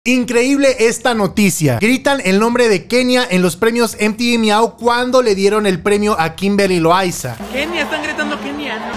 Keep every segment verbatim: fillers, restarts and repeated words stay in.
Increíble esta noticia. Gritan el nombre de Kenia en los premios M T V Miau cuando le dieron el premio a Kimberly Loaiza. Kenia, están gritando Kenia, ¿no?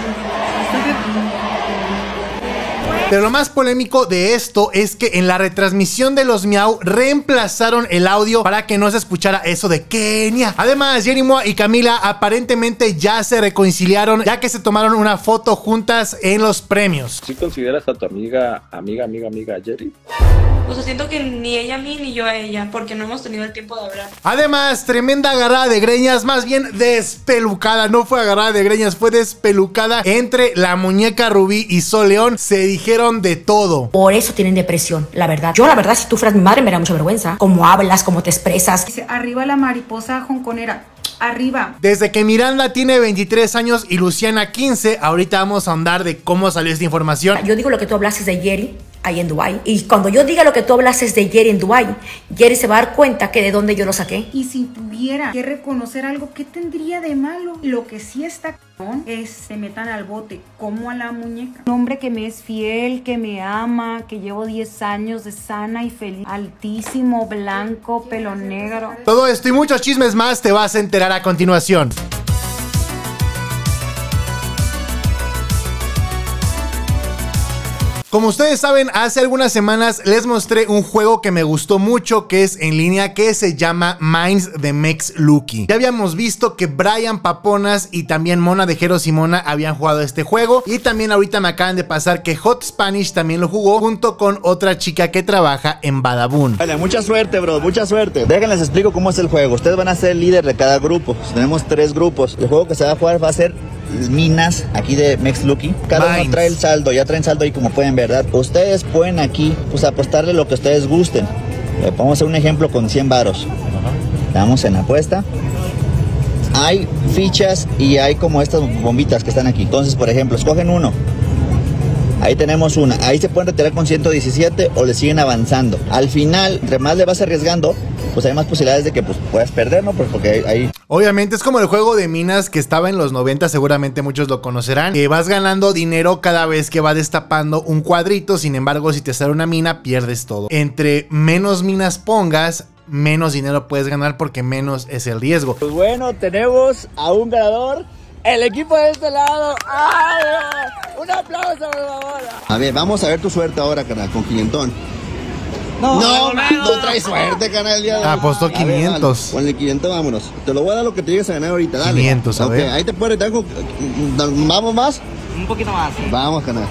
Pero lo más polémico de esto es que en la retransmisión de los Miau reemplazaron el audio para que no se escuchara eso de Kenia. Además, Jerimois y Camila aparentemente ya se reconciliaron, ya que se tomaron una foto juntas en los premios. ¿Sí consideras a tu amiga, amiga, amiga, amiga Jerry? O sea, siento que ni ella a mí ni yo a ella, porque no hemos tenido el tiempo de hablar. Además, tremenda agarrada de greñas, más bien despelucada. No fue agarrada de greñas, fue despelucada entre la muñeca Rubí y Sol León. Se dijeron de todo. Por eso tienen depresión, la verdad. Yo, la verdad, si tú fueras mi madre, me da mucha vergüenza. Cómo hablas, cómo te expresas. Dice, arriba la mariposa hongkonera. Arriba. Desde que Miranda tiene veintitrés años y Luciana quince, ahorita vamos a ahondar de cómo salió esta información. Yo digo lo que tú hablaste de Jerry ahí en Dubái. Y cuando yo diga lo que tú hablaste de Jerry en Dubái, Jerry se va a dar cuenta que de dónde yo lo saqué. Y si tuviera que reconocer algo, ¿qué tendría de malo? Lo que sí está cabrón es se metan al bote, como a la muñeca. Un hombre que me es fiel, que me ama, que llevo diez años de sana y feliz. Altísimo, blanco, pelo negro. Todo esto y muchos chismes más te vas a enterar a continuación. Como ustedes saben, hace algunas semanas les mostré un juego que me gustó mucho, que es en línea, que se llama Minds de Mex Lucky. Ya habíamos visto que Brian Paponas y también Mona de Jero Simona habían jugado este juego, y también ahorita me acaban de pasar que Hot Spanish también lo jugó junto con otra chica que trabaja en Badabun. Vale, mucha suerte, bro, mucha suerte. Déjenles explico cómo es el juego. Ustedes van a ser el líder de cada grupo. Tenemos tres grupos. El juego que se va a jugar va a ser minas aquí de Mex Lucky. Cada Mines. uno trae el saldo, ya traen saldo ahí como pueden ver, ¿verdad? Ustedes pueden aquí pues apostarle lo que ustedes gusten. Eh, vamos a hacer un ejemplo con cien varos. Damos en la apuesta. Hay fichas y hay como estas bombitas que están aquí. Entonces, por ejemplo, escogen uno. Ahí tenemos una. Ahí se pueden retirar con ciento diecisiete o le siguen avanzando. Al final, entre más le vas arriesgando, pues hay más posibilidades de que pues, puedas perder, ¿no? Pues porque ahí... Obviamente es como el juego de minas que estaba en los noventa, seguramente muchos lo conocerán, que vas ganando dinero cada vez que va destapando un cuadrito. Sin embargo, si te sale una mina, pierdes todo. Entre menos minas pongas, menos dinero puedes ganar porque menos es el riesgo. Pues bueno, tenemos a un ganador. El equipo de este lado. ¡Ay! Un aplauso, por favor. A ver, vamos a ver tu suerte ahora, canal, con quinientón. No, no, no, no traes suerte, canal. Día de hoy. Apostó quinientos. Con el quinientos, vámonos. Te lo voy a dar lo que te llegues a ganar ahorita, dale. quinientos, a okay, ver. Ahí te puedes retirar con... ¿Vamos más? Un poquito más. ¿Sí? Vamos, canal.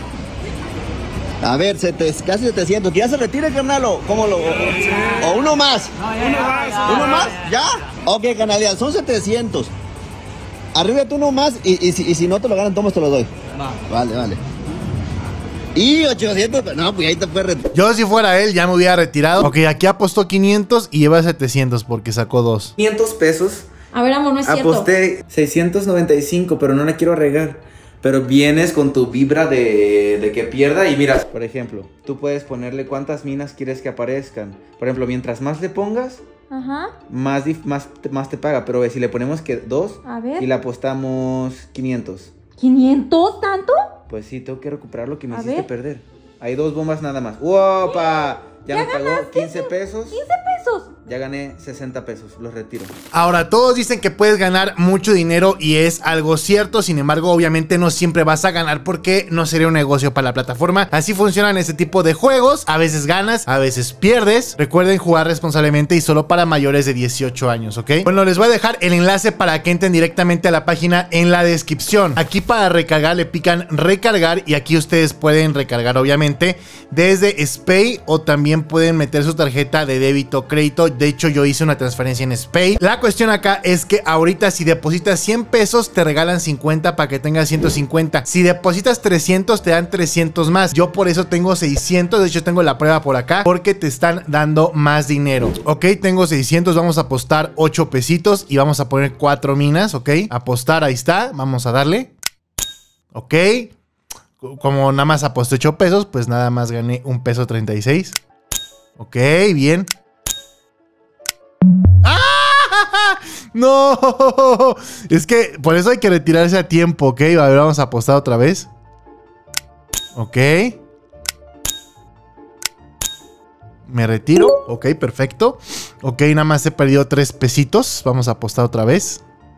A ver, sete, casi setecientos. ¿Que ya se retire, carnal? ¿O cómo lo...? O, o uno más. No, ya, uno ya, más. Ya, ¿Uno ya, más? Ya. ¿Ya? Ok, canal, ya, son setecientos. Arriba tú uno más y, y, si, y si no te lo ganan, todos te lo doy. Va. Vale, vale. Y ochocientos, no, pues ahí te puedes retirar. Yo si fuera él ya me hubiera retirado. Ok, aquí apostó quinientos y lleva setecientos porque sacó dos. quinientos pesos. A ver, amor, no es cierto. Aposté seiscientos noventa y cinco, pero no la quiero regar. Pero vienes con tu vibra de, de que pierda y miras. Por ejemplo, tú puedes ponerle cuántas minas quieres que aparezcan. Por ejemplo, mientras más le pongas, Ajá. más, más, más te paga. Pero ve, si le ponemos que dos A ver. y le apostamos quinientos. ¿quinientos tanto? Pues sí, tengo que recuperar lo que me A hiciste ver. perder. Hay dos bombas nada más. ¡Opa! Ya, Ya me pagó ganaste quince pesos. quince pesos. Ya gané sesenta pesos. Los retiro. Ahora, todos dicen que puedes ganar mucho dinero y es algo cierto. Sin embargo, obviamente no siempre vas a ganar porque no sería un negocio para la plataforma. Así funcionan este tipo de juegos. A veces ganas, a veces pierdes. Recuerden jugar responsablemente y solo para mayores de dieciocho años, ¿ok? Bueno, les voy a dejar el enlace para que entren directamente a la página en la descripción. Aquí para recargar le pican recargar y aquí ustedes pueden recargar obviamente desde SPAY o también pueden meter su tarjeta de débito o crédito. De hecho, yo hice una transferencia en SPAY. La cuestión acá es que ahorita si depositas cien pesos te regalan cincuenta para que tengas ciento cincuenta. Si depositas trescientos te dan trescientos más. Yo por eso tengo seiscientos. De hecho, tengo la prueba por acá porque te están dando más dinero. Ok, tengo seiscientos. Vamos a apostar ocho pesitos y vamos a poner cuatro minas. Ok, apostar, ahí está. Vamos a darle. Ok. Como nada más aposté ocho pesos, pues nada más gané un peso treinta y seis. Ok, bien. ¡Ah! ¡No! Es que por eso hay que retirarse a tiempo, ¿ok? A ver, vamos a apostar otra vez. Ok. Me retiro. Ok, perfecto. Ok, nada más he perdido tres pesitos. Vamos a apostar otra vez.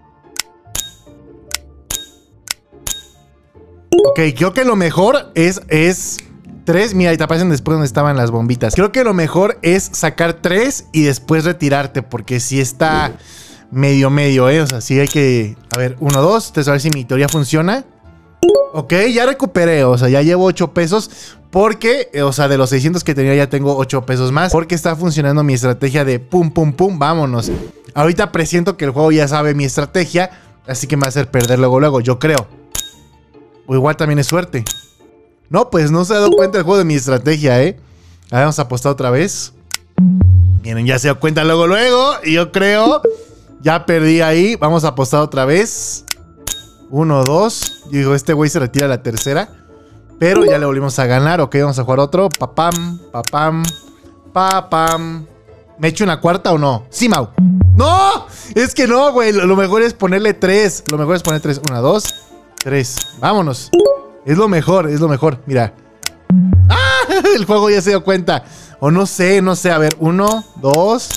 Ok, creo que lo mejor es... es tres. Mira, ahí te aparecen después donde estaban las bombitas. Creo que lo mejor es sacar tres y después retirarte. Porque si está medio medio, ¿eh? O sea, sí hay que... A ver, uno, dos. Entonces a ver si mi teoría funciona. Ok, ya recuperé. O sea, ya llevo ocho pesos. Porque, o sea, de los seiscientos que tenía ya tengo ocho pesos más. Porque está funcionando mi estrategia de pum, pum, pum. Vámonos. Ahorita presiento que el juego ya sabe mi estrategia. Así que me va a hacer perder luego, luego. Yo creo. O igual también es suerte. No, pues no se ha dado cuenta el juego de mi estrategia, ¿eh? A ver, vamos a apostar otra vez. Miren, ya se dio cuenta luego, luego. Y yo creo... Ya perdí ahí. Vamos a apostar otra vez. Uno, dos. Yo digo, este güey se retira a la tercera. Pero ya le volvimos a ganar. Ok, vamos a jugar otro. Papam, papam, papam. ¿Me echo una cuarta o no? Sí, Mau. ¡No! Es que no, güey. Lo mejor es ponerle tres. Lo mejor es poner tres. Una, dos, tres. Vámonos. Es lo mejor, es lo mejor. Mira. ¡Ah! El juego ya se dio cuenta. O no sé, no sé. A ver, uno, dos.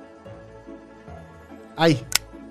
¡Ay!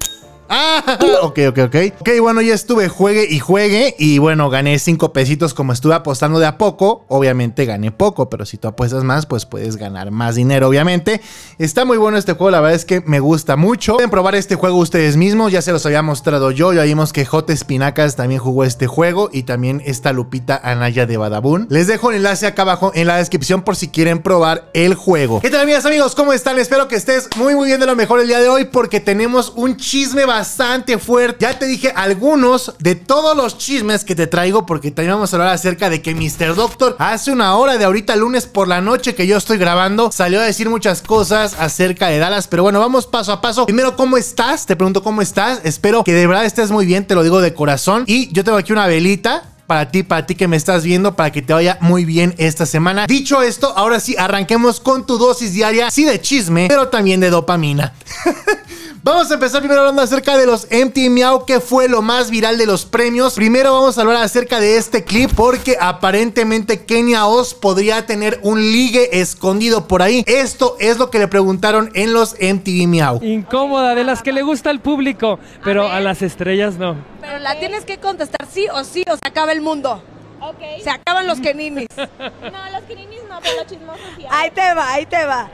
Ah, ok, ok, ok. Ok, bueno, ya estuve juegue y juegue. Y bueno, gané cinco pesitos como estuve apostando de a poco. Obviamente gané poco, pero si tú apuestas más, pues puedes ganar más dinero, obviamente. Está muy bueno este juego, la verdad es que me gusta mucho. Pueden probar este juego ustedes mismos, ya se los había mostrado yo. Ya vimos que J Espinacas también jugó este juego. Y también esta Lupita Anaya de Badabun. Les dejo el enlace acá abajo en la descripción por si quieren probar el juego. ¿Qué tal, amigas, amigos? ¿Cómo están? Espero que estés muy muy bien, de lo mejor el día de hoy, porque tenemos un chisme bastante bastante fuerte. Ya te dije algunos de todos los chismes que te traigo, porque también vamos a hablar acerca de que mister Doctor hace una hora de ahorita lunes por la noche que yo estoy grabando salió a decir muchas cosas acerca de Dallas. Pero bueno, vamos paso a paso. Primero, ¿cómo estás? Te pregunto cómo estás. Espero que de verdad estés muy bien, te lo digo de corazón. Y yo tengo aquí una velita para ti, para ti que me estás viendo, para que te vaya muy bien esta semana. Dicho esto, ahora sí, arranquemos con tu dosis diaria, sí de chisme, pero también de dopamina. Vamos a empezar primero hablando acerca de los M T V Miau, que fue lo más viral de los premios. Primero vamos a hablar acerca de este clip, porque aparentemente Kenia Oz podría tener un ligue escondido por ahí. Esto es lo que le preguntaron en los M T V Miau. Incómoda, de las que le gusta al público, pero a, a las estrellas no. Pero okay, la tienes que contestar sí o sí o se acaba el mundo. Ok. Se acaban los keninis. No, los keninis no, pero los chismosos sí. Ahí te va, ahí te va.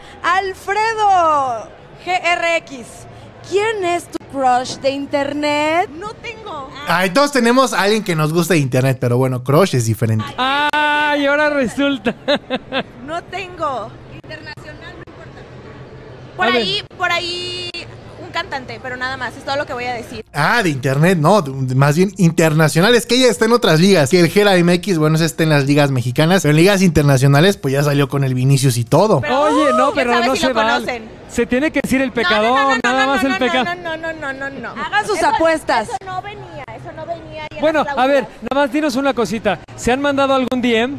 Alfredo G R X. ¿Quién es tu crush de internet? No tengo. Ay, todos tenemos a alguien que nos gusta de internet, pero bueno, crush es diferente. Ay, ahora resulta. No tengo. Internacional, no importa. Por ahí, por ahí un cantante, pero nada más, es todo lo que voy a decir. Ah, de internet, no, más bien internacional. Es que ella está en otras ligas. Que el Gera M X, bueno, ese está en las ligas mexicanas, pero en ligas internacionales, pues ya salió con el Vinicius y todo. Pero, Oye, no, pero no si se vale. Se tiene que decir el pecador, no, no, no, nada no, más no, el pecado. No, no, no, no, no, no. Hagan sus eso, apuestas. Eso no venía, eso no venía. Bueno, a ver, nada más dinos una cosita. ¿Se han mandado algún D M?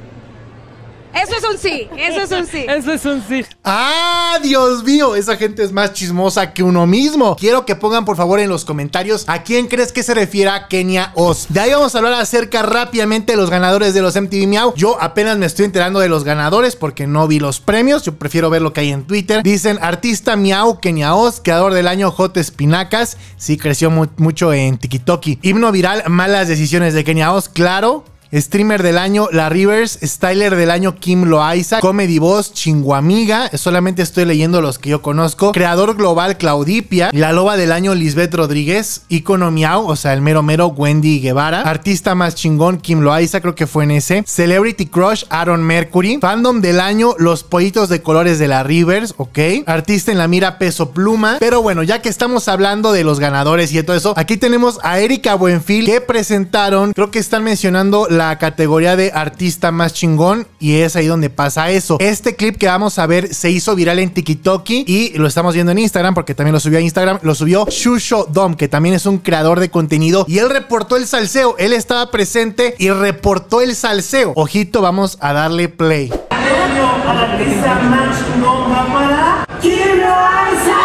Eso es un sí, eso es un sí. Eso es un sí. ¡Ah, Dios mío! Esa gente es más chismosa que uno mismo. Quiero que pongan por favor en los comentarios a quién crees que se refiere a Kenia Oz. De ahí vamos a hablar acerca rápidamente de los ganadores de los M T V Miau. Yo apenas me estoy enterando de los ganadores porque no vi los premios. Yo prefiero ver lo que hay en Twitter. Dicen artista Miau, Kenia Oz. Creador del año, J Espinacas. Sí, creció mu mucho en TikTok. Himno viral, malas decisiones de Kenia Oz, claro. Streamer del año, La Rivers. Styler del año, Kim Loaiza. Comedy Boss, Chinguamiga. Solamente estoy leyendo los que yo conozco. Creador global, Claudipia. La loba del año, Lisbeth Rodríguez. Icono Miau, o sea, el mero mero, Wendy Guevara. Artista más chingón, Kim Loaiza, creo que fue en ese. Celebrity Crush, Aaron Mercury. Fandom del año, Los Pollitos de Colores de La Rivers, ok. Artista en la mira, Peso Pluma. Pero bueno, ya que estamos hablando de los ganadores y de todo eso, aquí tenemos a Erika Buenfil, que presentaron, creo que están mencionando la la categoría de artista más chingón, y es ahí donde pasa eso. Este clip que vamos a ver se hizo viral en TikTok y lo estamos viendo en Instagram, porque también lo subió a Instagram. Lo subió Shusho Dom, que también es un creador de contenido, y él reportó el salseo. Él estaba presente y reportó el salseo. Ojito, vamos a darle play. Al artista más chingón va para Kim Loaiza.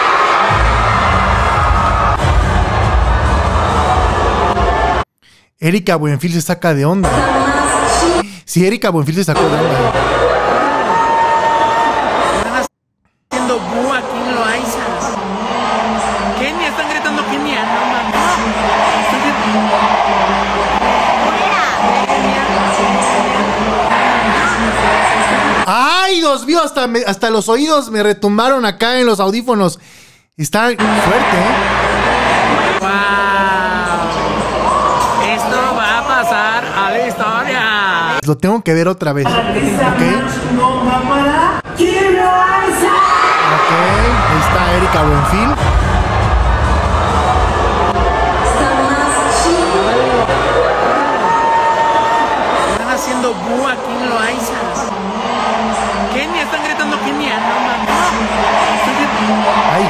Erika Buenfil se saca de onda. Sí, Erika Buenfil se sacó de onda. bu aquí en Loaiza. Kenia, están gritando Kenia, no mames. ¡Ay, Dios mío! Hasta, me, hasta los oídos me retumbaron acá en los audífonos. Está fuerte, ¿eh? ¡Wow! Esto va a pasar a la historia. Lo tengo que ver otra vez. ¿Ok? Ok, ahí está Erika Buenfil. Están haciendo bu aquí en Loaiza. Kenia, están gritando Kenia, no mames. Ay.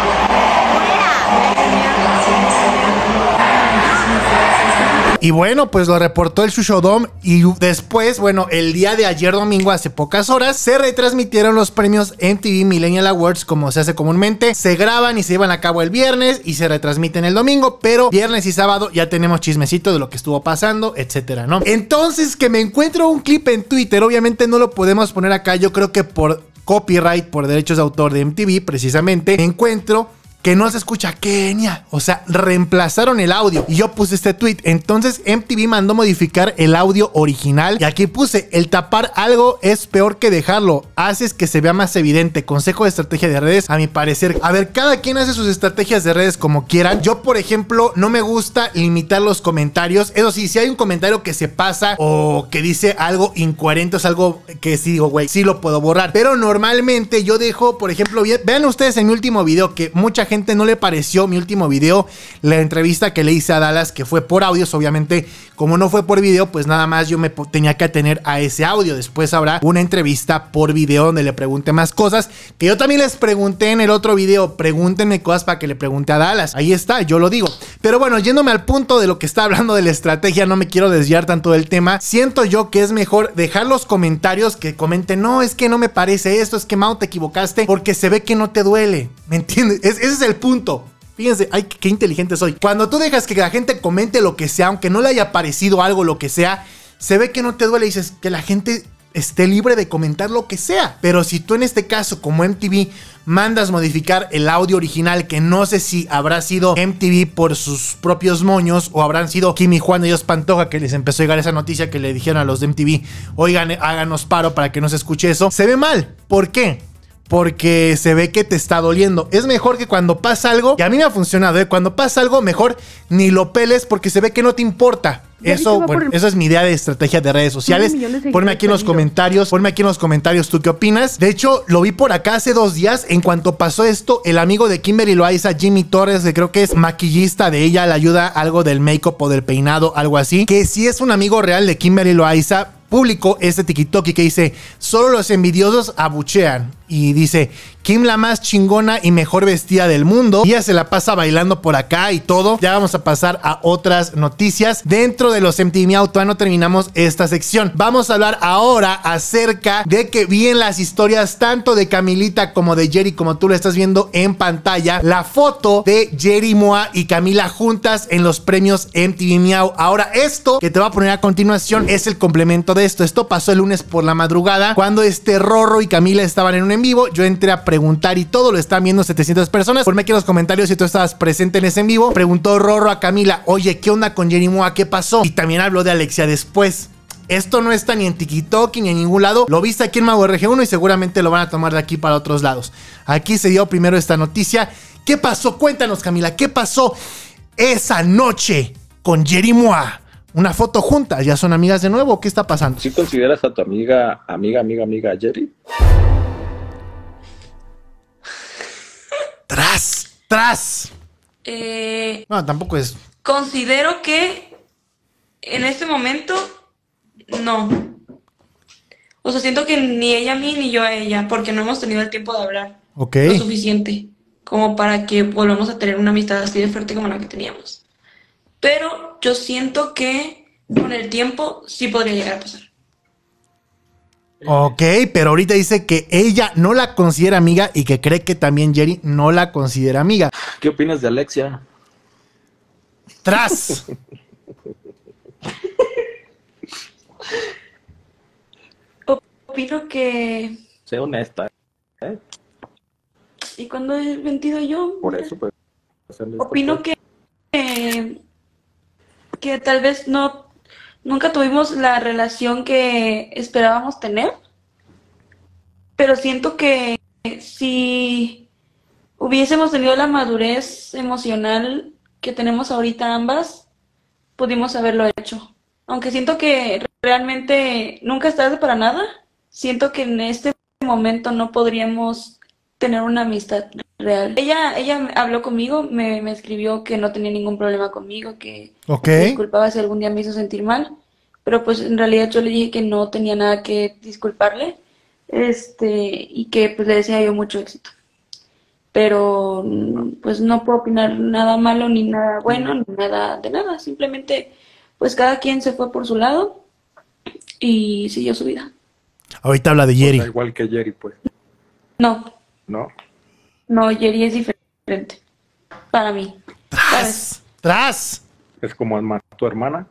Y bueno, pues lo reportó el Shushodome y después, bueno, el día de ayer domingo, hace pocas horas, se retransmitieron los premios M T V Millennial Awards como se hace comúnmente. Se graban y se llevan a cabo el viernes y se retransmiten el domingo, pero viernes y sábado ya tenemos chismecito de lo que estuvo pasando, etcétera, ¿no? Entonces, que me encuentro un clip en Twitter, obviamente no lo podemos poner acá, yo creo que por copyright, por derechos de autor de M T V, precisamente, me encuentro que no se escucha Kenia, o sea, reemplazaron el audio y yo puse este tweet. Entonces M T V mandó modificar el audio original y aquí puse: el tapar algo es peor que dejarlo, haces que se vea más evidente. Consejo de estrategia de redes, a mi parecer. A ver, cada quien hace sus estrategias de redes como quieran. Yo, por ejemplo, no me gusta limitar los comentarios. Eso sí, si hay un comentario que se pasa o que dice algo incoherente, es algo que sí digo, güey, sí lo puedo borrar, pero normalmente yo dejo, por ejemplo, vean ustedes en mi último video que mucha gente no le pareció mi último video, la entrevista que le hice a Dallas, que fue por audios. Obviamente, como no fue por video, pues nada más yo me tenía que atener a ese audio. Después habrá una entrevista por video donde le pregunte más cosas, que yo también les pregunté en el otro video. Pregúntenme cosas para que le pregunte a Dallas. Ahí está, yo lo digo. Pero bueno, yéndome al punto de lo que está hablando de la estrategia, no me quiero desviar tanto del tema. Siento yo que es mejor dejar los comentarios que comenten: no, es que no me parece esto, es que Mau, te equivocaste, porque se ve que no te duele. ¿Me entiendes? Es, ese es el punto. Fíjense, ay, qué inteligente soy. Cuando tú dejas que la gente comente lo que sea, aunque no le haya parecido algo, lo que sea, se ve que no te duele y dices que la gente esté libre de comentar lo que sea. Pero si tú en este caso, como M T V, mandas modificar el audio original, que no sé si habrá sido M T V por sus propios moños o habrán sido Kimi Juan y Dios Pantoja que les empezó a llegar esa noticia, que le dijeron a los de M T V: oigan, háganos paro para que no se escuche eso. Se ve mal. ¿Por qué? Porque se ve que te está doliendo. Es mejor que cuando pasa algo, y a mí me ha funcionado, ¿eh? Cuando pasa algo, mejor ni lo peles, porque se ve que no te importa. Eso, bueno, eso es mi idea de estrategia de redes sociales. Ponme aquí en los comentarios, ponme aquí en los comentarios tú qué opinas. De hecho, lo vi por acá hace dos días. En cuanto pasó esto, el amigo de Kimberly Loaiza, Jimmy Torres, que creo que es maquillista de ella, le ayuda algo del make-up o del peinado, algo así, que si es un amigo real de Kimberly Loaiza, publicó este TikTok y que dice: solo los envidiosos abuchean. Y dice: Kim, la más chingona y mejor vestida del mundo. Ella se la pasa bailando por acá y todo. Ya vamos a pasar a otras noticias. Dentro de los M T V Miau, todavía no terminamos esta sección. Vamos a hablar ahora acerca de que vi en las historias tanto de Camilita como de Jerry, como tú lo estás viendo en pantalla, la foto de Jerry Moa y Camila juntas en los premios M T V Miau. Ahora, esto que te voy a poner a continuación es el complemento de esto. Esto pasó el lunes por la madrugada, cuando este Rorro y Camila estaban en un en vivo. Yo entré a preguntar y todo lo están viendo setecientas personas. Ponme aquí en los comentarios si tú estabas presente en ese en vivo. Preguntó Rorro a Camila: oye, ¿qué onda con Jerry Moa? ¿Qué pasó? Y también habló de Alexia después. Esto no está ni en TikTok ni en ningún lado. Lo viste aquí en Mago R G uno y seguramente lo van a tomar de aquí para otros lados. Aquí se dio primero esta noticia. ¿Qué pasó? Cuéntanos, Camila, ¿qué pasó esa noche con Jerry Moa? Una foto juntas, ¿ya son amigas de nuevo? ¿Qué está pasando? ¿Sí consideras a tu amiga, amiga, amiga, amiga Jerry? Tras, tras. Eh, No, tampoco es. considero que en este momento no. O sea, siento que ni ella a mí ni yo a ella, porque no hemos tenido el tiempo de hablar Ok. lo suficiente como para que volvamos a tener una amistad así de fuerte como la que teníamos. Pero yo siento que con el tiempo sí podría llegar a pasar. Ok, pero ahorita dice que ella no la considera amiga y que cree que también Jerry no la considera amiga. ¿Qué opinas de Alexia? Tras. Opino que Sé honesta, ¿eh? ¿Y cuándo he mentido yo? Por eso, pues. Opino que, que, que tal vez no, nunca tuvimos la relación que esperábamos tener, pero siento que si hubiésemos tenido la madurez emocional que tenemos ahorita ambas, pudimos haberlo hecho. Aunque siento que realmente nunca es tarde para nada, siento que en este momento no podríamos tener una amistad real. Ella, ella habló conmigo, me, me escribió que no tenía ningún problema conmigo, que Ok. me disculpaba si algún día me hizo sentir mal, pero pues en realidad yo le dije que no tenía nada que disculparle, este, y que pues le desea yo mucho éxito. Pero pues no puedo opinar nada malo, ni nada bueno, ni nada de nada, simplemente pues cada quien se fue por su lado y siguió su vida. Ahorita habla de Jerry. O sea, igual que Jerry, pues. No, No. no, Jerry es diferente para mí. ¡Tras! ¡Tras! Es como herma- tu hermana.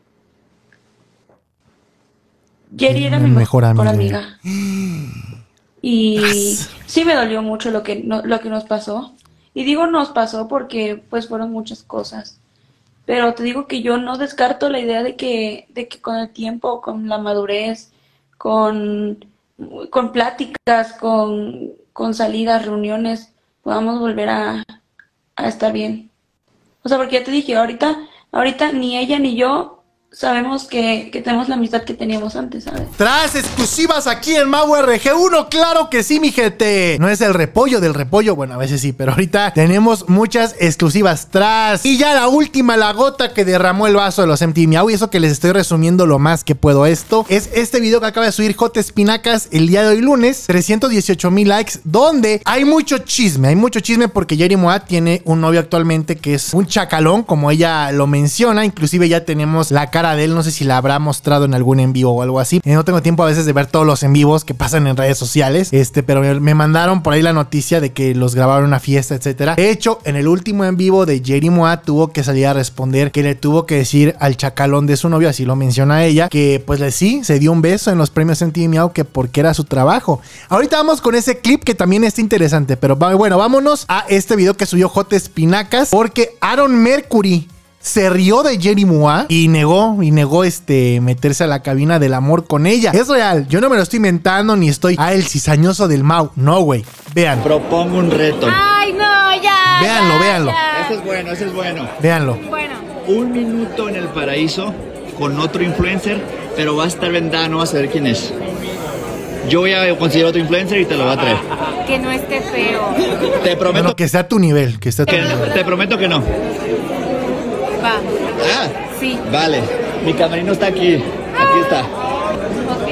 Jerry era mi mejor mejor amiga. amiga. Y sí me dolió mucho lo que, no- lo que nos pasó. Y digo nos pasó porque pues fueron muchas cosas. Pero te digo que yo no descarto la idea de que, de que con el tiempo, con la madurez, con, con pláticas, con, con salidas, reuniones, podamos volver a, a estar bien. O sea, porque ya te dije, ahorita, ahorita ni ella ni yo sabemos que, que tenemos la amistad que teníamos antes, ¿sabes? Tras exclusivas aquí en Mau R G uno, claro que sí, mi gente. No es el repollo del repollo, bueno, a veces sí, pero ahorita tenemos muchas exclusivas tras. Y ya la última, la gota que derramó el vaso de los M T V Miau, y eso que les estoy resumiendo lo más que puedo esto, es este video que acaba de subir J Espinacas el día de hoy lunes, trescientos dieciocho mil likes, donde hay mucho chisme, hay mucho chisme porque Jerry Moa tiene un novio actualmente que es un chacalón, como ella lo menciona, inclusive ya tenemos la cara de él, no sé si la habrá mostrado en algún en vivo o algo así. Eh, no tengo tiempo a veces de ver todos los en vivos que pasan en redes sociales, este, pero me, me mandaron por ahí la noticia de que los grabaron en una fiesta, etcétera. De hecho, en el último en vivo de Jerry Moa tuvo que salir a responder que le tuvo que decir al chacalón de su novio, así lo menciona ella, que pues le sí, se dio un beso en los premios M T V Miau, que porque era su trabajo. Ahorita vamos con ese clip que también está interesante, pero bueno, vámonos a este video que subió J Espinacas, porque Aaron Mercury se rió de Jerry Moa y negó, y negó este meterse a la cabina del amor con ella. Es real, yo no me lo estoy inventando ni estoy, ah, el cizañoso del Mau. No, güey. Vean. Propongo un reto. Ay, no, ya. Véanlo, ya, véanlo. ya. Ese es bueno, ese es bueno. Véanlo. Bueno, Un minuto en el paraíso con otro influencer, pero va a estar vendada, no vas a saber quién es. Yo voy a conseguir otro influencer y te lo voy a traer. que no esté feo. Te prometo Bueno, que esté a tu nivel, que esté a tu que, nivel. te prometo que no. Va. Ah, Sí. vale. Mi camerino está aquí. Aquí está. Ok.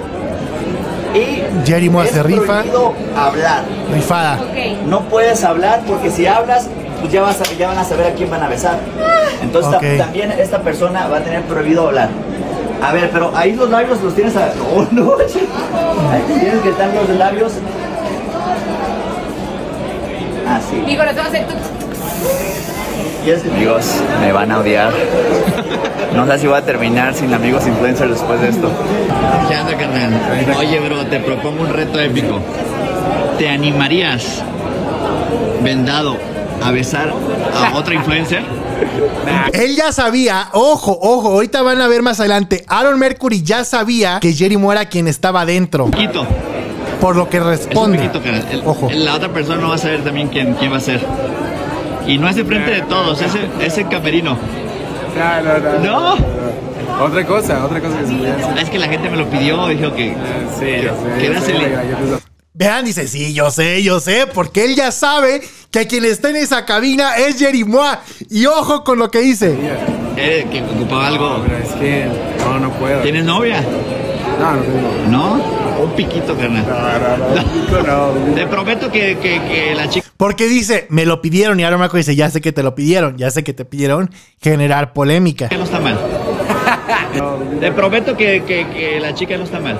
Y Jerry Moa es se rifa. prohibido hablar. Rifada. Ok. No puedes hablar porque si hablas, pues ya, vas a- ya van a saber a quién van a besar. Entonces Ok. ta- también esta persona va a tener prohibido hablar. A ver, pero ahí los labios los tienes a... Oh, no. Ahí tienes que estar los labios. Así. Mi corazón va a hacer tu... Amigos, me van a odiar. No sé si voy a terminar sin amigos influencers después de esto. ¿Qué onda, carnal? Oye, bro, te propongo un reto épico. ¿Te animarías, vendado, a besar a otra influencer? Él ya sabía, ojo, ojo, ahorita van a ver más adelante. Aaron Mercury ya sabía que Jerry Moa era quien estaba adentro. Poquito. Por lo que Es un responde. poquito, carnal. El- Ojo. La otra persona no va a saber también quién, quién va a ser. Y no es de frente de todos, es el, es el camerino. No, no, no. ¿No? no. Otra cosa, otra cosa que se puede hacer. Es que la gente me lo pidió, dijo que... Sí, yo sé. que yo eras sé, el- la- la- Vean, dice, sí, yo sé, yo sé, porque él ya sabe que quien está en esa cabina es Jerry Moa. Y ojo con lo que dice. Eh, que ocupaba algo. No, pero es que no, no puedo. ¿Tienes novia? No, no tengo. ¿No? Un piquito, carnal. No, no, no, pico no. Te prometo que, que, que la chica... Porque dice, me lo pidieron, y Aaron Mercury dice, ya sé que te lo pidieron, ya sé que te pidieron generar polémica. no está mal. Te prometo que, que, que la chica no está mal.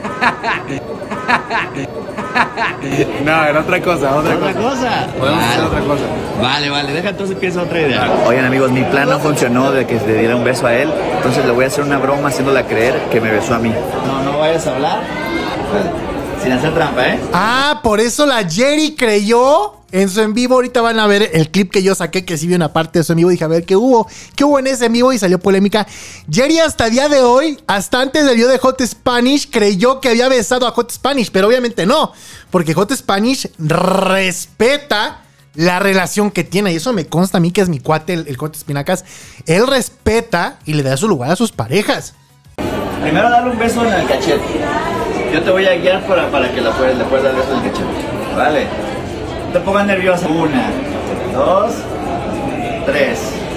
No, era otra cosa, otra, ¿Otra cosa. cosa? Podemos Vale. hacer otra cosa. Vale, vale, deja entonces piensa otra idea. Oigan amigos, mi plan no funcionó de que le diera un beso a él, entonces le voy a hacer una broma haciéndole creer que me besó a mí. No, no vayas a hablar. Sin hacer trampa, ¿eh? Ah, por eso la Jerry creyó en su en vivo. Ahorita van a ver el clip que yo saqué, que sí vi una parte de su en vivo. Dije, a ver, ¿qué hubo? ¿Qué hubo en ese en vivo? Y salió polémica. Jerry hasta el día de hoy, hasta antes del video de Hot Spanish, creyó que había besado a Hot Spanish, pero obviamente no, porque Hot Spanish respeta la relación que tiene, y eso me consta a mí, que es mi cuate, el, el Hot Espinacas. Él respeta y le da su lugar a sus parejas. Primero dale un beso en el cachete. Yo te voy a guiar para, para que la puedas, le puedas dar beso en el cachete. Vale. No te pongas nerviosa. Una, dos, tres.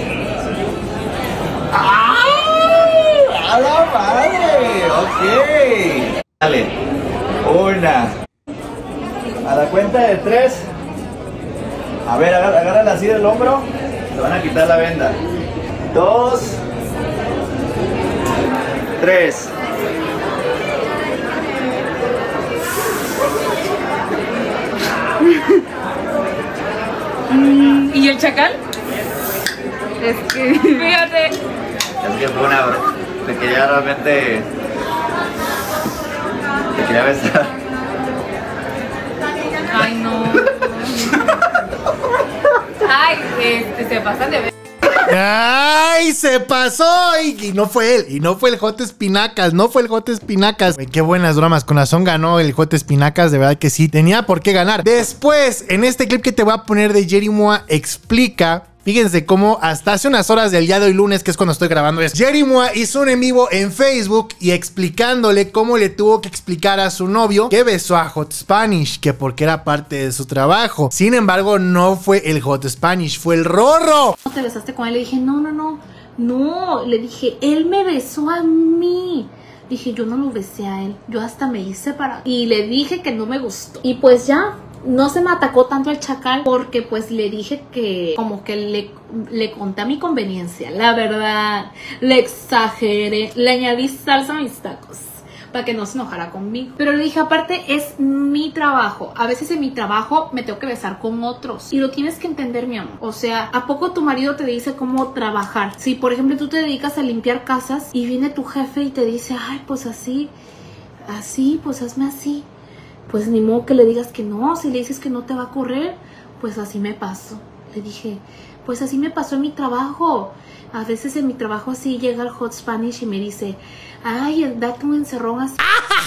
¡Ay! ¡A la madre! Ok. Dale. Una. A la cuenta de tres. A ver, agárrala, agárrala así del hombro. Te van a quitar la venda. Dos. Tres. ¿Y el chacal? Es que... Fíjate. Es que fue una... Te quería realmente... Te quería besar. Ay, no. Ay, este, se pasan de ver. ¡Ay! Se pasó. Y, y no fue él. Y no fue el Hot Espinacas. No fue el Hot Espinacas. Qué buenas bromas. Con razón ganó el Hot Espinacas. De verdad que sí. Tenía por qué ganar. Después, en este clip que te voy a poner de Jerry Mua, explica. Fíjense cómo hasta hace unas horas del día de hoy lunes, que es cuando estoy grabando esto, Jerry Mua hizo un en vivo en Facebook y explicándole cómo le tuvo que explicar a su novio que besó a Hot Spanish, que porque era parte de su trabajo. Sin embargo, no fue el Hot Spanish, fue el Rorro. ¿No te besaste con él? Le dije, no, no, no, no. Le dije, él me besó a mí. Dije, yo no lo besé a él, yo hasta me hice para... Y le dije que no me gustó. Y pues ya... No se me atacó tanto el chacal porque pues le dije que como que le, le conté a mi conveniencia. La verdad, le exageré, le añadí salsa a mis tacos para que no se enojara conmigo. Pero le dije, aparte es mi trabajo. A veces en mi trabajo me tengo que besar con otros. Y lo tienes que entender, mi amor. O sea, ¿a poco tu marido te dice cómo trabajar? Si por ejemplo tú te dedicas a limpiar casas y viene tu jefe y te dice, ay, pues así, así, pues hazme así. Pues ni modo que le digas que no. Si le dices que no te va a correr, pues así me pasó. Le dije, pues así me pasó en mi trabajo. A veces en mi trabajo así llega el Hot Spanish y me dice, ay, date un encerrón así.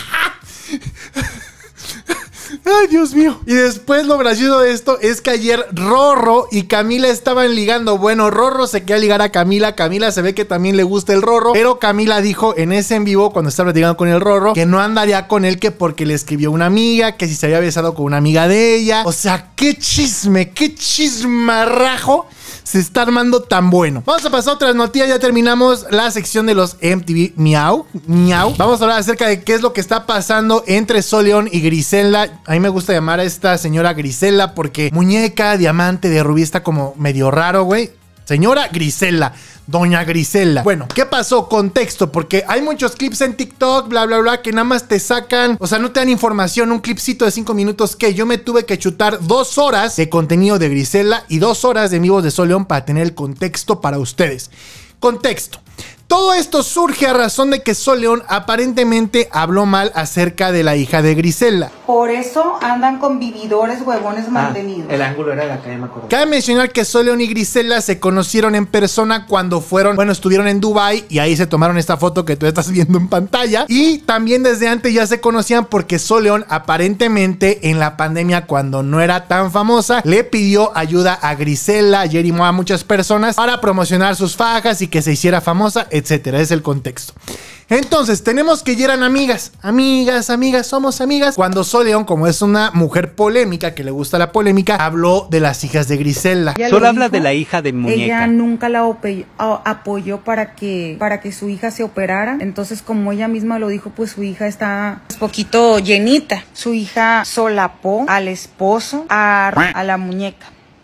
Ay, Dios mío. Y después lo gracioso de esto es que ayer Rorro y Camila estaban ligando. Bueno, Rorro se quería ligar a Camila. Camila se ve que también le gusta el Rorro. Pero Camila dijo en ese en vivo, cuando estaba platicando con el Rorro, que no andaría con él, que porque le escribió una amiga, que si se había besado con una amiga de ella. O sea, qué chisme, qué chismarrajo se está armando tan bueno. Vamos a pasar a otras noticias. Ya terminamos la sección de los M T V Miau. Miau. Vamos a hablar acerca de qué es lo que está pasando entre Sol León y Griselda. A mí me gusta llamar a esta señora Griselda porque muñeca, diamante, de rubí está como medio raro, güey. Señora Griselda, doña Griselda. Bueno, ¿qué pasó? Contexto, porque hay muchos clips en TikTok, bla, bla, bla, que nada más te sacan, o sea, no te dan información, un clipcito de cinco minutos que yo me tuve que chutar dos horas de contenido de Griselda y dos horas de en vivos de Sol León para tener el contexto para ustedes. Contexto. Todo esto surge a razón de que Sol León aparentemente habló mal acerca de la hija de Griselda. Por eso andan con vividores huevones ah, mantenidos. El ángulo era de acá, ya me acuerdo. Cabe mencionar que Sol León y Griselda se conocieron en persona cuando fueron, bueno, estuvieron en Dubai y ahí se tomaron esta foto que tú estás viendo en pantalla. Y también desde antes ya se conocían porque Sol León aparentemente en la pandemia, cuando no era tan famosa, le pidió ayuda a Griselda, a Jerry Mua, a muchas personas para promocionar sus fajas y que se hiciera famosa, etcétera. Es el contexto. Entonces, tenemos que ya eran amigas, amigas, amigas, somos amigas. Cuando Sol León, como es una mujer polémica, que le gusta la polémica, habló de las hijas de Griselda. Solo habla de la hija de muñeca. Ella nunca la apoyó para que, para que su hija se operara. Entonces, como ella misma lo dijo, pues su hija está un poquito llenita. Su hija solapó al esposo, a, a la muñeca.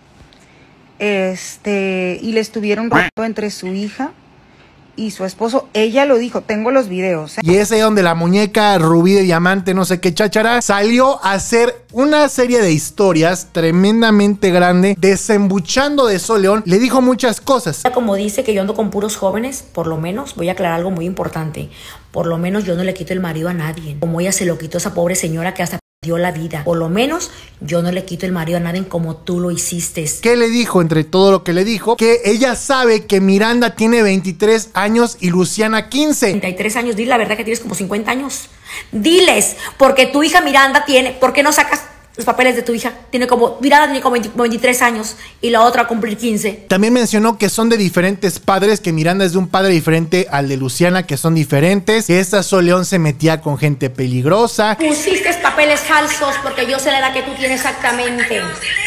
Este, y le estuvieron roto entre su hija y su esposo. Ella lo dijo, tengo los videos, ¿eh? Y es ahí donde la muñeca rubí de diamante, no sé qué cháchara, salió a hacer una serie de historias tremendamente grande, desembuchando de Sol León. Le dijo muchas cosas. Como dice que yo ando con puros jóvenes, por lo menos, voy a aclarar algo muy importante. Por lo menos yo no le quito el marido a nadie. Como ella se lo quitó a esa pobre señora que hasta dio la vida. Por lo menos yo no le quito el marido a nadie como tú lo hiciste. ¿Qué le dijo entre todo lo que le dijo? Que ella sabe que Miranda tiene veintitrés años y Luciana quince. treinta y tres años, dile la verdad que tienes como cincuenta años. Diles, porque tu hija Miranda tiene, ¿por qué no sacas los papeles de tu hija? Tiene como, Miranda tiene como veinte, veintitrés años y la otra a cumplir quince. También mencionó que son de diferentes padres, que Miranda es de un padre diferente al de Luciana, que son diferentes, que esta Sol León se metía con gente peligrosa. Pusiste papeles falsos porque yo sé la edad que tú tienes exactamente.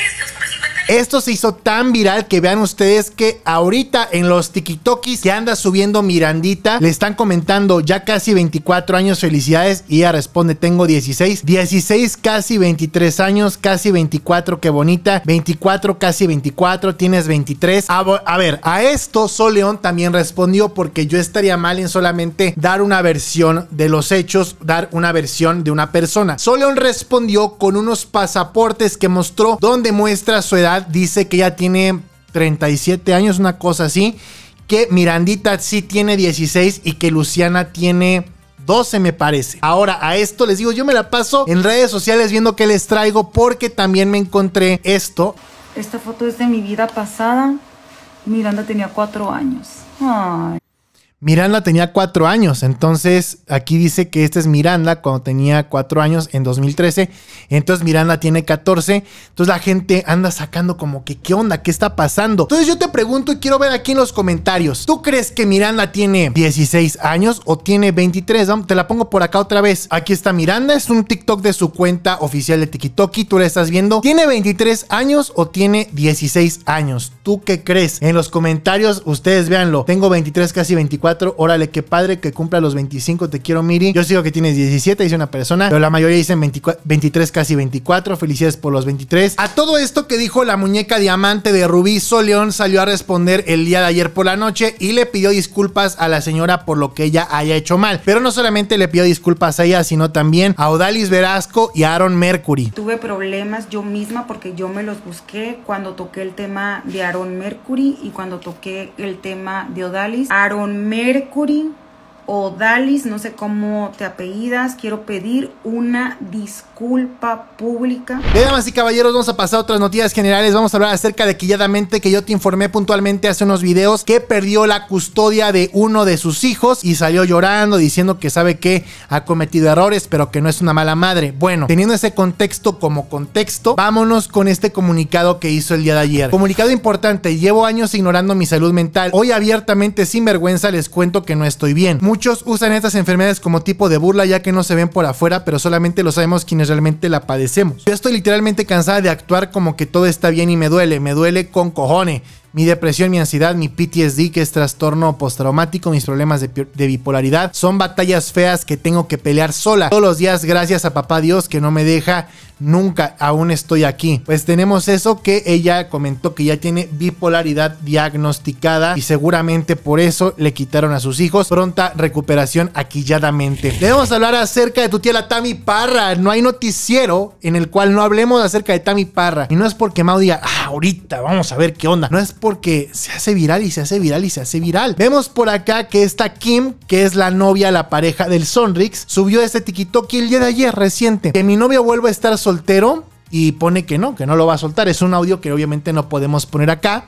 Esto se hizo tan viral que vean ustedes que ahorita en los tikitokis que anda subiendo Mirandita, le están comentando ya casi veinticuatro años, felicidades, y ella responde tengo dieciséis, dieciséis casi veintitrés años, casi veinticuatro, qué bonita, veinticuatro casi veinticuatro, tienes veintitrés. A, a ver, a esto Sol León también respondió, porque yo estaría mal en solamente dar una versión de los hechos, dar una versión de una persona. Sol León respondió con unos pasaportes que mostró donde muestra su edad. Dice que ya tiene treinta y siete años, una cosa así, que Mirandita sí tiene dieciséis y que Luciana tiene doce, me parece. Ahora, a esto les digo, yo me la paso en redes sociales viendo qué les traigo, porque también me encontré esto. Esta foto es de mi vida pasada. Miranda tenía cuatro años. Ay. Miranda tenía cuatro años, entonces aquí dice que esta es Miranda cuando tenía cuatro años en dos mil trece, entonces Miranda tiene catorce, entonces la gente anda sacando como que qué onda, qué está pasando. Entonces yo te pregunto y quiero ver aquí en los comentarios, ¿tú crees que Miranda tiene dieciséis años o tiene veintitrés? Te la pongo por acá otra vez. Aquí está Miranda, es un TikTok de su cuenta oficial de TikTok, tú la estás viendo. ¿Tiene veintitrés años o tiene dieciséis años? ¿Tú qué crees? En los comentarios ustedes véanlo. Tengo veintitrés, casi veinticuatro. Órale, qué padre que cumpla los veinticinco, te quiero, Miri. Yo sigo que tienes diecisiete, dice una persona, pero la mayoría dicen veinticuatro, veintitrés, casi veinticuatro. Felicidades por los veintitrés. A todo esto que dijo la muñeca diamante de Rubí, Sol León salió a responder el día de ayer por la noche y le pidió disculpas a la señora por lo que ella haya hecho mal. Pero no solamente le pidió disculpas a ella, sino también a Odalis Velasco y a Aaron Mercury. Tuve problemas yo misma porque yo me los busqué cuando toqué el tema de Aaron Mercury y cuando toqué el tema de Odalis. Aaron Mercury Mercury o Dalis, no sé cómo te apellidas, quiero pedir una disculpa pública. Bien, damas y caballeros, vamos a pasar a otras noticias generales. Vamos a hablar acerca de Quilladamente, que yo te informé puntualmente hace unos videos que perdió la custodia de uno de sus hijos y salió llorando diciendo que sabe que ha cometido errores, pero que no es una mala madre. Bueno, teniendo ese contexto como contexto, vámonos con este comunicado que hizo el día de ayer. Comunicado importante: llevo años ignorando mi salud mental. Hoy abiertamente, sin vergüenza, les cuento que no estoy bien. Muchos usan estas enfermedades como tipo de burla, ya que no se ven por afuera, pero solamente lo sabemos quienes realmente la padecemos. Yo estoy literalmente cansada de actuar como que todo está bien y me duele, me duele con cojones. Mi depresión, mi ansiedad, mi P T S D, que es trastorno postraumático, mis problemas de, de bipolaridad, son batallas feas que tengo que pelear sola todos los días, gracias a papá Dios que no me deja nunca, aún estoy aquí. Pues tenemos eso, que ella comentó que ya tiene bipolaridad diagnosticada y seguramente por eso le quitaron a sus hijos. Pronta recuperación a Quilladamente. Debemos hablar acerca de tu tía la Tami Parra. No hay noticiero en el cual no hablemos acerca de Tami Parra, y no es porque Mau diga, ah, ahorita vamos a ver qué onda, no es porque se hace viral y se hace viral y se hace viral. Vemos por acá que esta Kim, que es la novia, la pareja del Sonrix, subió este TikTok el día de ayer reciente, que mi novio vuelve a estar soltero, y pone que no, que no lo va a soltar. Es un audio que obviamente no podemos poner acá,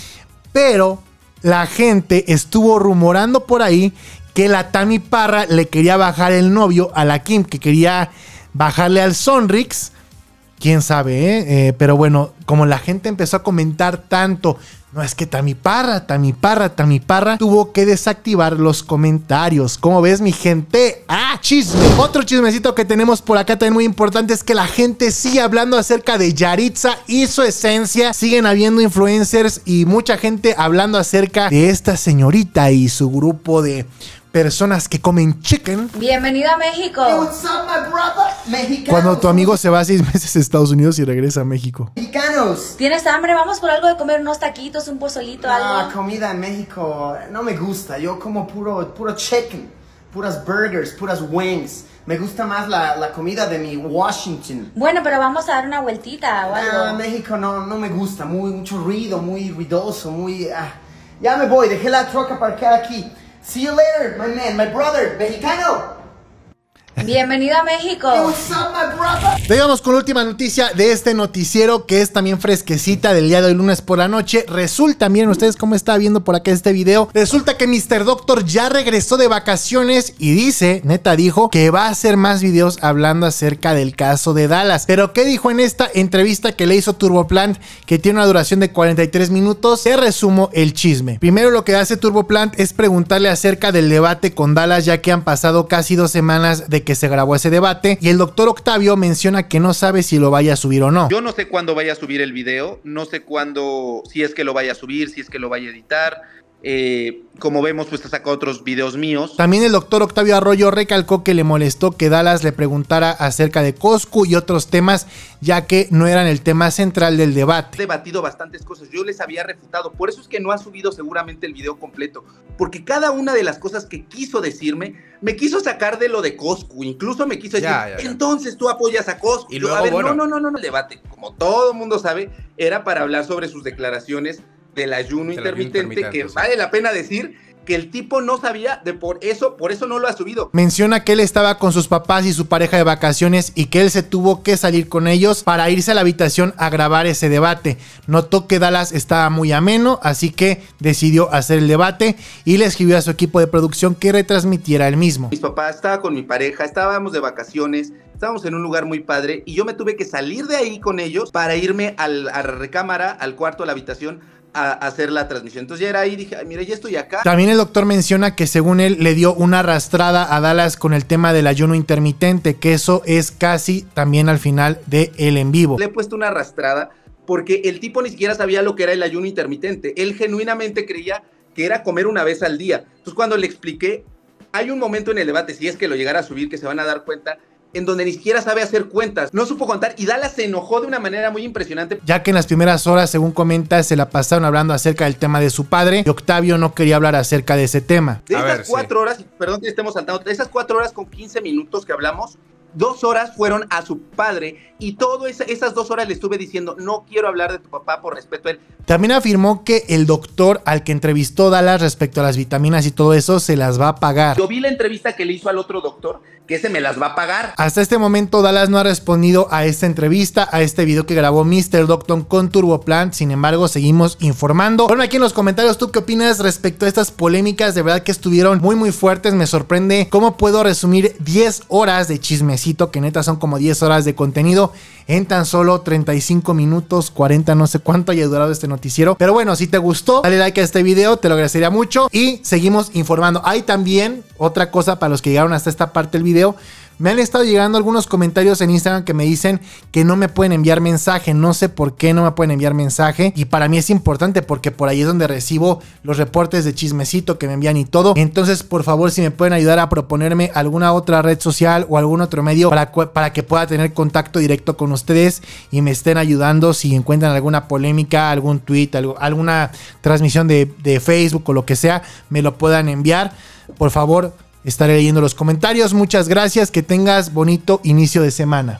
pero la gente estuvo rumorando por ahí que la Tami Parra le quería bajar el novio a la Kim, que quería bajarle al Sonrix. Quién sabe, ¿eh? Eh, pero bueno, como la gente empezó a comentar tanto, no es que Tami Parra, Tami Parra, Tami Parra, tuvo que desactivar los comentarios. ¿Cómo ves, mi gente? ¡Ah, chisme! Otro chismecito que tenemos por acá también muy importante es que la gente sigue hablando acerca de Yaritza y su esencia. Siguen habiendo influencers y mucha gente hablando acerca de esta señorita y su grupo de personas que comen chicken. Bienvenido a México. Hey, what's up, my brother? Mexicanos. Cuando tu amigo se va seis meses a Estados Unidos y regresa a México. Mexicanos. ¿Tienes hambre? Vamos por algo de comer, unos taquitos, un pozolito, algo. Ah, comida en México no me gusta. Yo como puro, puro chicken, puras burgers, puras wings. Me gusta más la, la comida de mi Washington. Bueno, pero vamos a dar una vueltita o algo. Ah, México no, no me gusta. Muy, mucho ruido, muy ruidoso, muy... Ah. Ya me voy, dejé la troca aparcada aquí. See you later, my man, my brother, mexicano. Bienvenido a México. Llegamos con la última noticia de este noticiero, que es también fresquecita, del día de hoy, lunes por la noche. Resulta, miren ustedes cómo está viendo por acá este video, resulta que mister Doctor ya regresó de vacaciones y dice, neta dijo, que va a hacer más videos hablando acerca del caso de Dallas. Pero ¿qué dijo en esta entrevista que le hizo Turboplant, que tiene una duración de cuarenta y tres minutos? Te resumo el chisme. Primero, lo que hace Turboplant es preguntarle acerca del debate con Dallas, ya que han pasado casi dos semanas de que se grabó ese debate, y el doctor Octavio menciona que no sabe si lo vaya a subir o no. Yo no sé cuándo vaya a subir el video, no sé cuándo, si es que lo vaya a subir, si es que lo vaya a editar. Eh, como vemos, pues te saca otros videos míos. También el doctor Octavio Arroyo recalcó que le molestó que Dallas le preguntara acerca de Coscu y otros temas, ya que no eran el tema central del debate. He debatido bastantes cosas, yo les había refutado, por eso es que no ha subido seguramente el video completo, porque cada una de las cosas que quiso decirme, me quiso sacar de lo de Coscu, incluso me quiso decir, ya, ya, ya. entonces tú apoyas a Coscu. Y luego, a ver, bueno. no, no, no, no, el debate, como todo el mundo sabe, era para hablar sobre sus declaraciones del ayuno del intermitente, intermitente, que sí. Vale la pena decir que el tipo no sabía de por eso, por eso no lo ha subido. Menciona que él estaba con sus papás y su pareja de vacaciones y que él se tuvo que salir con ellos para irse a la habitación a grabar ese debate. Notó que Dallas estaba muy ameno, así que decidió hacer el debate y le escribió a su equipo de producción que retransmitiera el mismo. Mis papás, estaba con mi pareja, estábamos de vacaciones, estábamos en un lugar muy padre y yo me tuve que salir de ahí con ellos para irme al, a la recámara, al cuarto, a la habitación, a hacer la transmisión. Entonces ya era ahí, dije, ay, mira, ya estoy acá. También el doctor menciona que según él le dio una arrastrada a Dallas con el tema del ayuno intermitente, que eso es casi también al final de el en vivo. Le he puesto una arrastrada porque el tipo ni siquiera sabía lo que era el ayuno intermitente. Él genuinamente creía que era comer una vez al día. Entonces cuando le expliqué, hay un momento en el debate, si es que lo llegara a subir, que se van a dar cuenta, en donde ni siquiera sabe hacer cuentas, no supo contar y Dallas se enojó de una manera muy impresionante. Ya que en las primeras horas, según comenta, se la pasaron hablando acerca del tema de su padre y Octavio no quería hablar acerca de ese tema. De esas cuatro horas, perdón que estemos saltando, de esas cuatro horas con quince minutos que hablamos, dos horas fueron a su padre y todas esa, esas dos horas le estuve diciendo, no quiero hablar de tu papá por respeto a él. También afirmó que el doctor al que entrevistó Dallas respecto a las vitaminas y todo eso se las va a pagar. Yo vi la entrevista que le hizo al otro doctor, que ese me las va a pagar. Hasta este momento Dallas no ha respondido a esta entrevista, a este video que grabó mister Doctor con Turboplant. Sin embargo, seguimos informando. Ponme aquí en los comentarios tú qué opinas respecto a estas polémicas. De verdad que estuvieron muy muy fuertes. Me sorprende cómo puedo resumir diez horas de chismecito, que neta son como diez horas de contenido, en tan solo treinta y cinco minutos, cuarenta, no sé cuánto haya durado este noticiero. Pero bueno, si te gustó, dale like a este video, te lo agradecería mucho y seguimos informando. Hay también otra cosa para los que llegaron hasta esta parte del video. Me han estado llegando algunos comentarios en Instagram que me dicen que no me pueden enviar mensaje. No sé por qué no me pueden enviar mensaje. Y para mí es importante porque por ahí es donde recibo los reportes de chismecito que me envían y todo. Entonces, por favor, si me pueden ayudar a proponerme alguna otra red social o algún otro medio para, para que pueda tener contacto directo con ustedes y me estén ayudando si encuentran alguna polémica, algún tweet, algo, alguna transmisión de, de Facebook o lo que sea, me lo puedan enviar. Por favor, estaré leyendo los comentarios. Muchas gracias. Que tengas bonito inicio de semana.